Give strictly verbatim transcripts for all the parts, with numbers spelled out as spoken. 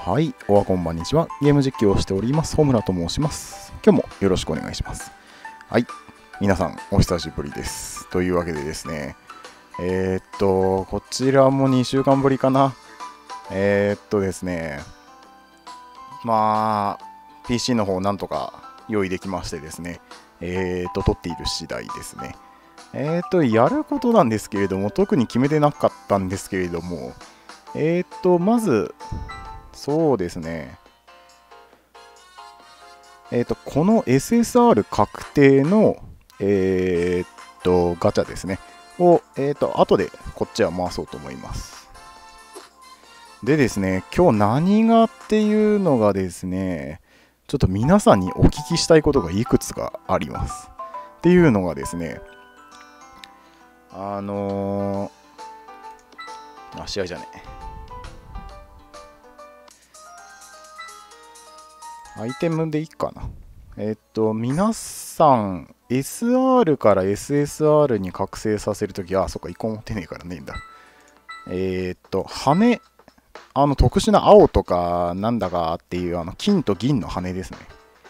はい、おはこんばんにちは。ゲーム実況をしております、ホムラと申します。今日もよろしくお願いします。はい、皆さんお久しぶりです。というわけでですね、えー、っと、こちらもにしゅうかんぶりかな。えー、っとですね、まあ、ピーシー の方なんとか用意できましてですね、えー、っと、撮っている次第ですね。えー、っと、やることなんですけれども、特に決めてなかったんですけれども、えー、っと、まず、そうですね。えっ、と、この エスエスアール 確定の、えっ、と、ガチャですね。を、えっ、と、後でこっちは回そうと思います。でですね、今日何がっていうのがですね、ちょっと皆さんにお聞きしたいことがいくつかあります。っていうのがですね、あのー、あ、試合じゃねえ。アイテムでいいかな。えっと、皆さん、エスアール から エスエスアール に覚醒させるとき、あ、そっか、一個持ってねえからねえんだ。えっと、羽、あの、特殊な青とか、なんだかっていう、あの、金と銀の羽ですね。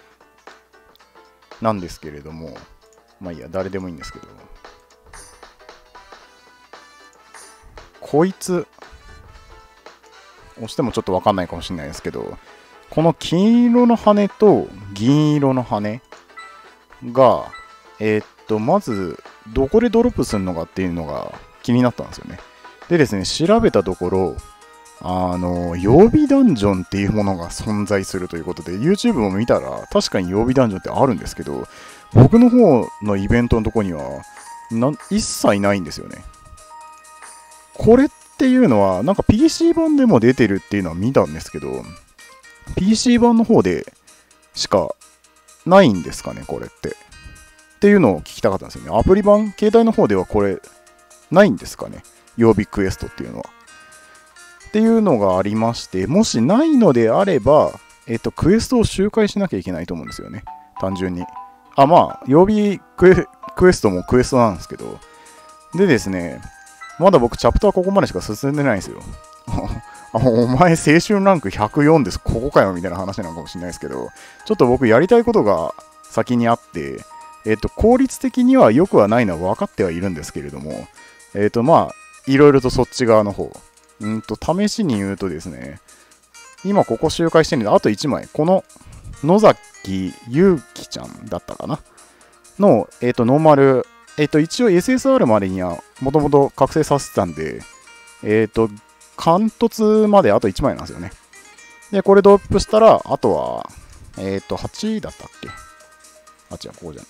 なんですけれども、まあいいや、誰でもいいんですけど、こいつ、押してもちょっとわかんないかもしれないですけど、この金色の羽と銀色の羽が、えー、っと、まず、どこでドロップするのかっていうのが気になったんですよね。でですね、調べたところ、あの、曜日ダンジョンっていうものが存在するということで、YouTube も見たら、確かに曜日ダンジョンってあるんですけど、僕の方のイベントのとこには、な一切ないんですよね。これっていうのは、なんか ピーシー 版でも出てるっていうのは見たんですけど、ピーシー 版の方でしかないんですかね、これって。っていうのを聞きたかったんですよね。アプリ版、携帯の方ではこれ、ないんですかね。曜日クエストっていうのは。っていうのがありまして、もしないのであれば、えっと、クエストを周回しなきゃいけないと思うんですよね。単純に。あ、まあ、曜日クエ、クエストもクエストなんですけど。でですね、まだ僕、チャプターここまでしか進んでないんですよ。あ、お前、青春ランクひゃくよんです。ここかよみたいな話なのかもしれないですけど、ちょっと僕、やりたいことが先にあって、えっと、効率的には良くはないのは分かってはいるんですけれども、えっと、まあ、いろいろとそっち側の方、うんと、試しに言うとですね、今ここ周回してるんで、あといちまい、この野崎ゆうきちゃんだったかなの、えっと、ノーマル、えっと、一応 エスエスアール までにはもともと覚醒させてたんで、えっと、貫突まであといちまいなんですよね。で、これドロップしたら、あとは、えっと、はちだったっけあ、違う、ここじゃない。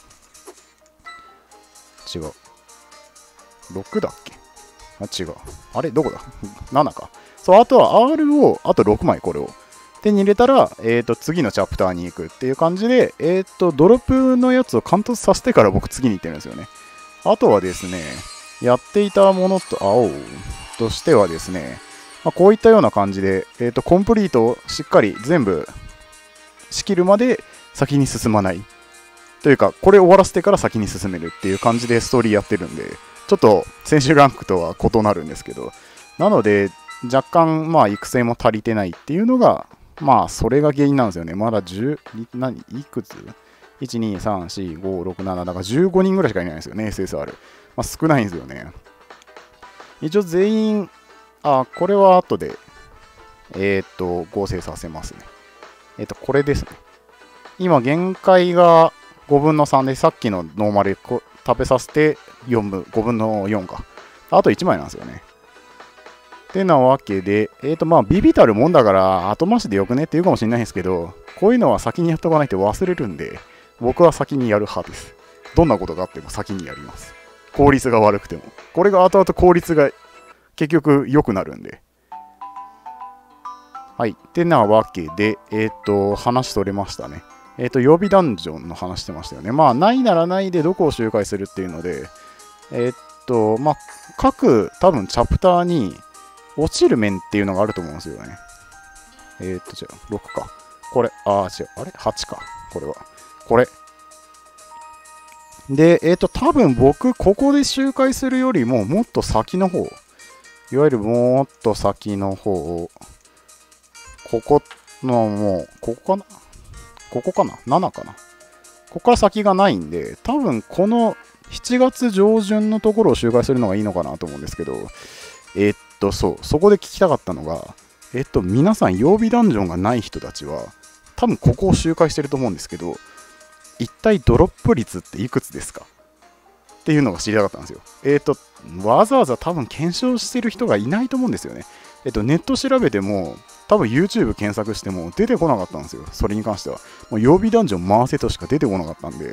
違う。ろくだっけあ、違う。あれどこだ ?なな か。そう、あとは R を、あとろくまいこれを手に入れたら、えっと、次のチャプターに行くっていう感じで、えっと、ドロップのやつを貫突させてから僕次に行ってるんですよね。あとはですね、やっていたものと、青としてはですね、まあ、こういったような感じで、えっと、コンプリートをしっかり全部仕切るまで先に進まない。というか、これ終わらせてから先に進めるっていう感じでストーリーやってるんで、ちょっと選手ランクとは異なるんですけど、なので、若干、まあ、育成も足りてないっていうのが、まあ、それが原因なんですよね。まだじゅう、何、いくつ ?いち、に、さん、よん、ご、ろく、なな、だからじゅうごにんぐらいしかいないんですよね、エスエスアール。まあ、少ないんですよね。一応全員、あ、これは後で、えっと、合成させますね。えっと、これですね。今、限界がごぶんのさんで、さっきのノーマル食べさせてよんぶん、ごぶんのよんか。あといちまいなんですよね。ってなわけで、えっと、まあ、ビビたるもんだから、後回しでよくねって言うかもしれないんですけど、こういうのは先にやっとかないと忘れるんで、僕は先にやる派です。どんなことがあっても先にやります。効率が悪くても。これが後々効率が結局良くなるんで。はい。ってなわけで、えっと、話取れましたね。えっと、曜日ダンジョンの話してましたよね。まあ、ないならないでどこを周回するっていうので、えっと、まあ、各多分チャプターに落ちる面っていうのがあると思うんですよね。えっと、じゃあ、ろくか。これ、あー、違う。あれ ?はち か。これは。これ。で、えっと、多分僕、ここで周回するよりも、もっと先の方。いわゆるもっと先の方。 ここのもう、ここかなここかな ?なな かなここから先がないんで、多分このしちがつ上旬のところを周回するのがいいのかなと思うんですけど、えー、っと、そう、そこで聞きたかったのが、えー、っと、皆さん曜日ダンジョンがない人たちは、多分ここを周回してると思うんですけど、一体ドロップ率っていくつですかっていうのが知りたかったんですよ。えっと、わざわざ多分検証してる人がいないと思うんですよね。えっと、ネット調べても、多分 YouTube 検索しても出てこなかったんですよ。それに関しては。もう曜日ダンジョン回せとしか出てこなかったんで。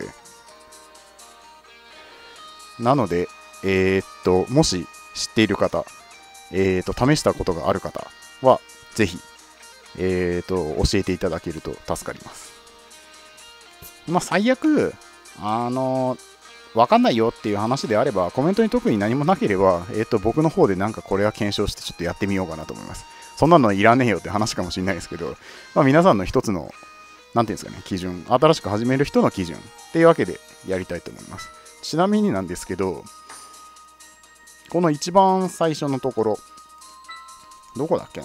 なので、えー、っと、もし知っている方、えー、っと、試したことがある方は、ぜひ、えー、っと、教えていただけると助かります。まあ、最悪、あの、わかんないよっていう話であれば、コメントに特に何もなければ、えっと、僕の方でなんかこれは検証してちょっとやってみようかなと思います。そんなのいらねえよって話かもしれないですけど、まあ、皆さんの一つの、なんていうんですかね、基準、新しく始める人の基準っていうわけでやりたいと思います。ちなみになんですけど、この一番最初のところ、どこだっけな ?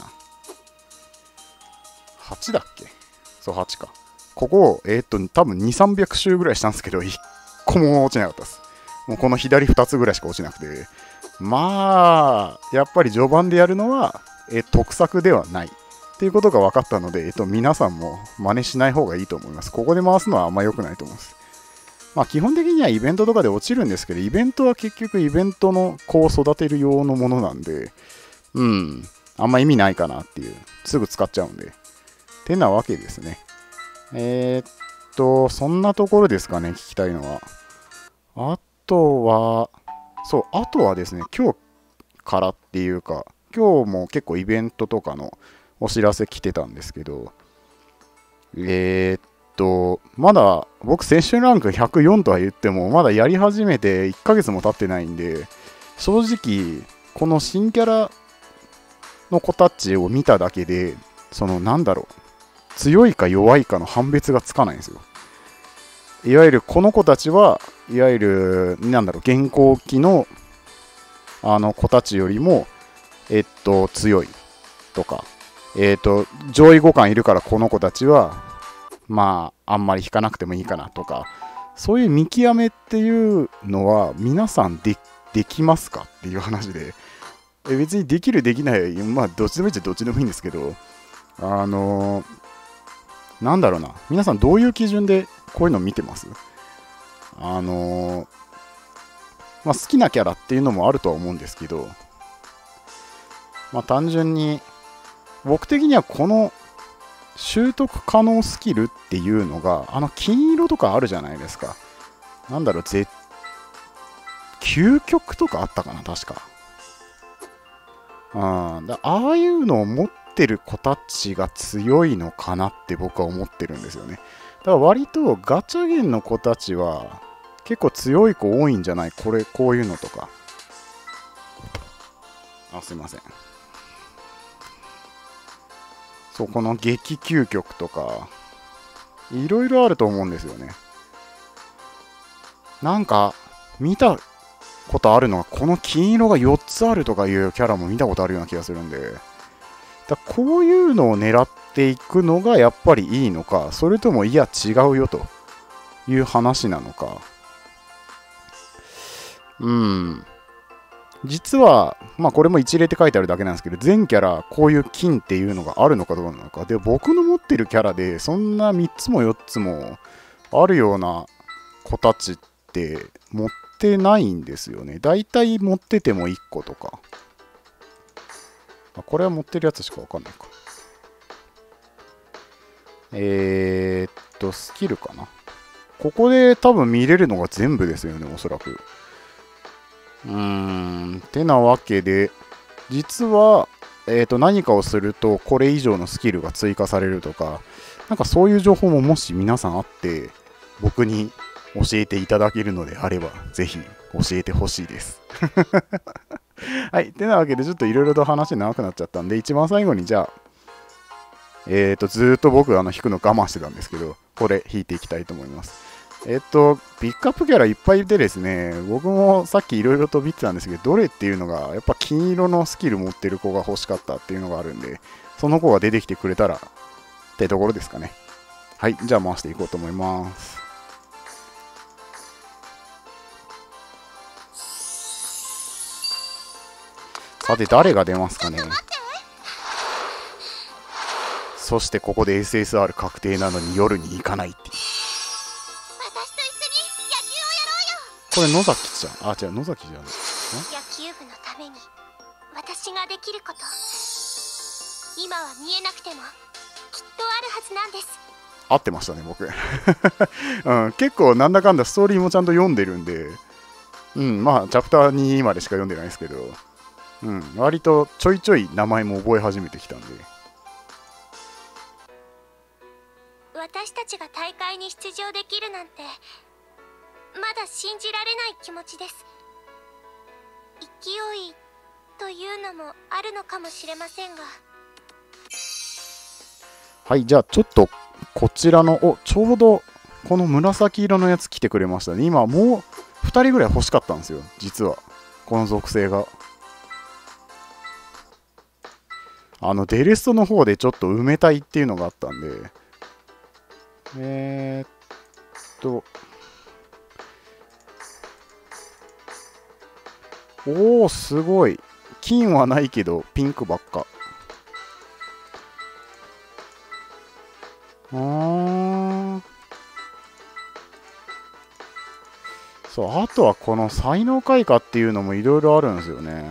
はち だっけそう、はちか。ここ、えっと、多分にせんさんびゃく周ぐらいしたんですけど、いっこも落ちなかったです。もうこの左ふたつぐらいしか落ちなくて、まあ、やっぱり序盤でやるのは、え得策ではないっていうことが分かったので、えっと、皆さんも真似しない方がいいと思います。ここで回すのはあんま良くないと思います。まあ、基本的にはイベントとかで落ちるんですけど、イベントは結局イベントの子を育てる用のものなんで、うん、あんま意味ないかなっていう、すぐ使っちゃうんで。てなわけですね。えー、っと、そんなところですかね、聞きたいのは。あとは、そう、あとはですね、今日からっていうか、今日も結構イベントとかのお知らせ来てたんですけど、えー、っと、まだ僕、青春ランクひゃくよんとは言っても、まだやり始めていっかげつも経ってないんで、正直、この新キャラの子たちを見ただけで、その、なんだろう、強いか弱いかの判別がつかないんですよ。いわゆるこの子たちは、いわゆる、なんだろう、現行期のあの子たちよりも、えっと、強いとか、えっと、上位互換いるからこの子たちは、まあ、あんまり引かなくてもいいかなとか、そういう見極めっていうのは、皆さんで、できますかっていう話で、え別にできる、できない、まあ、どっちでもいいっちゃどっちでもいいんですけど、あのー、なんだろうな、皆さんどういう基準でこういうの見てます？あのー、まあ、好きなキャラっていうのもあるとは思うんですけど、まあ、単純に僕的にはこの習得可能スキルっていうのがあの金色とかあるじゃないですか。なんだろう、ぜ究極とかあったかな、確か。あだああいうのを持ってる子たちが強いのかなって僕は思ってるんですよね。だから割とガチャゲンの子たちは結構強い子多いんじゃない？これ、こういうのとか。あ、すいません。そう、この激究極とか、いろいろあると思うんですよね。なんか、見たことあるのは、この金色がよっつあるとかいうキャラも見たことあるような気がするんで、だこういうのを狙っていくのがやっぱりいいのか、それともいや違うよという話なのか。うん。実は、まあこれも一例って書いてあるだけなんですけど、全キャラこういう金っていうのがあるのかどうなのか。で、僕の持ってるキャラでそんなみっつもよっつもあるような子たちって持ってないんですよね。だいたい持っててもいっことか。あ、これは持ってるやつしかわかんないか。えー、っと、スキルかな。ここで多分見れるのが全部ですよね、おそらく。うーん、てなわけで、実は、えーと、何かをすると、これ以上のスキルが追加されるとか、なんかそういう情報ももし皆さんあって、僕に教えていただけるのであれば、ぜひ教えてほしいです。はい、てなわけで、ちょっといろいろと話長くなっちゃったんで、一番最後にじゃあ、えーと、ずーっと僕あの弾くの我慢してたんですけど、これ弾いていきたいと思います。 えっと、ピックアップキャラいっぱいでですね、僕もさっきいろいろと見てたんですけど、どれっていうのが、やっぱ金色のスキル持ってる子が欲しかったっていうのがあるんで、その子が出てきてくれたらってところですかね。はい、じゃあ回していこうと思います。さて、誰が出ますかね。そしてここで エスエスアール 確定なのに夜に行かないっていう。これ野崎ちゃん、あ、違う、野崎じゃん。野球部のために私ができること、今は見えなくてもきっとあるはずなんです。 合ってましたね、僕、うん、結構なんだかんだストーリーもちゃんと読んでるんで、うん、まあチャプターにまでしか読んでないですけど、うん、割とちょいちょい名前も覚え始めてきたんで。 私たちが大会に出場できるなんてまだ信じられない気持ちです。勢いというのもあるのかもしれませんが。 はい、じゃあちょっとこちらの、お、ちょうどこの紫色のやつ来てくれましたね。今もうふたりぐらい欲しかったんですよ、実は。この属性が。あの、デレストの方でちょっと埋めたいっていうのがあったんで。えー、っと。おー、すごい。金はないけど、ピンクばっか。あー。そう、あとはこの才能開花っていうのもいろいろあるんですよね。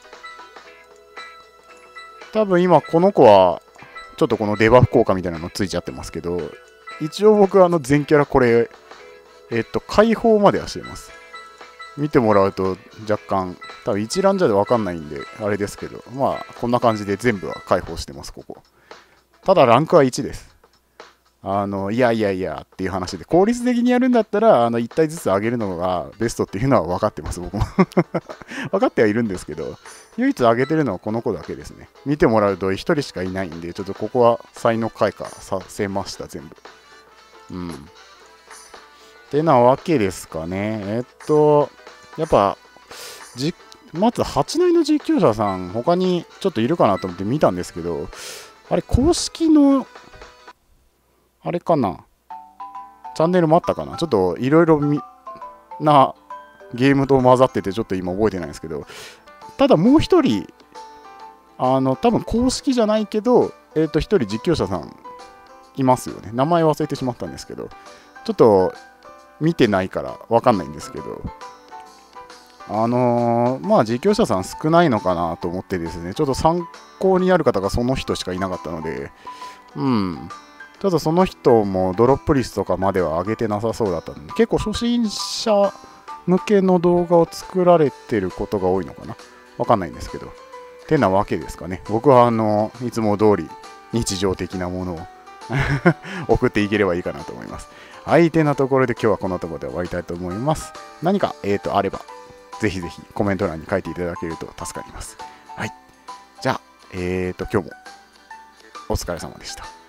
多分今この子は、ちょっとこのデバフ効果みたいなのついちゃってますけど、一応僕はあの全キャラこれ、えっと、解放まではしてます。見てもらうと若干、多分一覧じゃで分かんないんで、あれですけど、まあ、こんな感じで全部は解放してます、ここ。ただ、ランクはいちです。あの、いやいやいやっていう話で、効率的にやるんだったら、あの、いち体ずつ上げるのがベストっていうのは分かってます、僕も。分かってはいるんですけど、唯一上げてるのはこの子だけですね。見てもらうとひとりしかいないんで、ちょっとここは才能開花させました、全部。うん。ってなわけですかね。えっと、やっぱ、じまずはち内の実況者さん、他にちょっといるかなと思って見たんですけど、あれ、公式の、あれかな、チャンネルもあったかな、ちょっといろいろなゲームと混ざってて、ちょっと今覚えてないんですけど、ただもう一人、あの、多分公式じゃないけど、えっと、一人実況者さんいますよね。名前忘れてしまったんですけど、ちょっと見てないからわかんないんですけど、あのー、まあ実況者さん少ないのかなと思ってですね、ちょっと参考になる方がその人しかいなかったので、うん、ちょっとその人もドロップリストとかまでは上げてなさそうだったので、結構初心者向けの動画を作られてることが多いのかな、わかんないんですけど、てなわけですかね。僕はあのいつも通り日常的なものを送っていければいいかなと思います。はい、てなところで今日はこのところで終わりたいと思います。何か、えーと、あれば、ぜひぜひコメント欄に書いていただけると助かります。はい。じゃあ、えーと、今日もお疲れ様でした。